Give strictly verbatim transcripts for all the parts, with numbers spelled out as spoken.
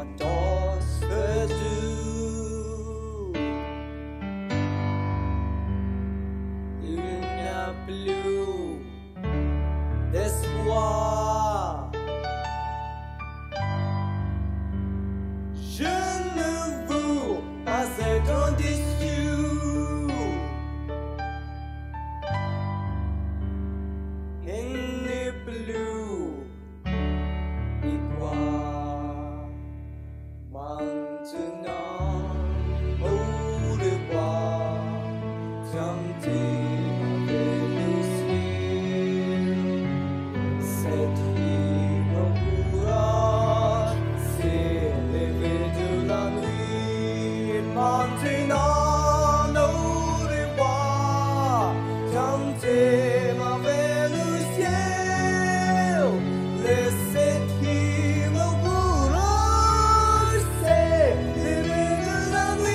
what does her do? Une blue d'espoir. Je ne vous pas être déçu. Il n'est plus ni quoi maintenant au revoir. Tenter avec le ciel, cette fille au courage s'est levée de la nuit. Maintenant au revoir. Tenter avec le ciel, cette fille au courage s'est levée de la nuit.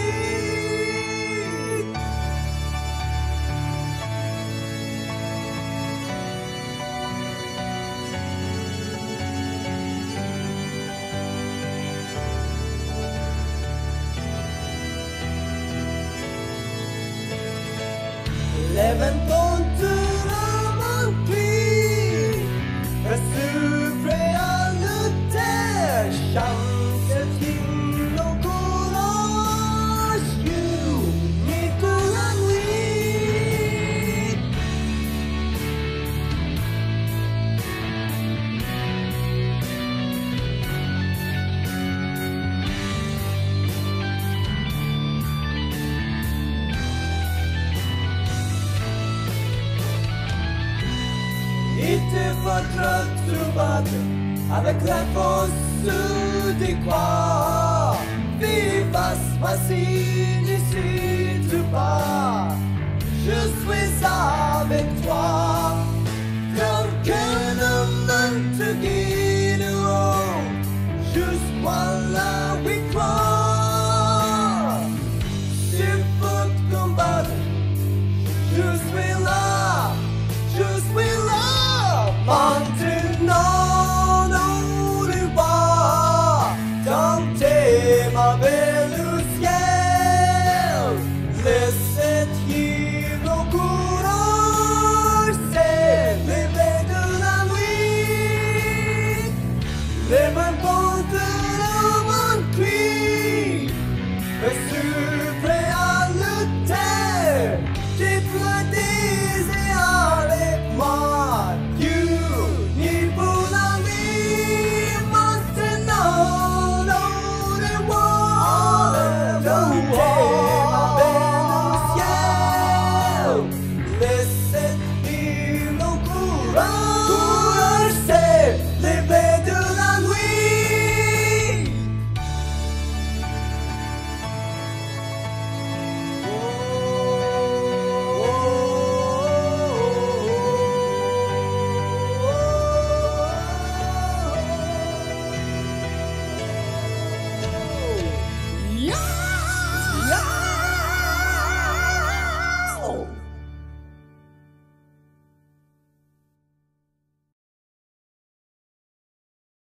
Lève-toi de la manquée, reste prêt à le taire, chante cette hymne au courage, unis pour la nuit. Il te faudra te battre avec la force des croix. Vivace, vas-y, n'hésite pas. Je suis avec toi. Comme que le monde te guide.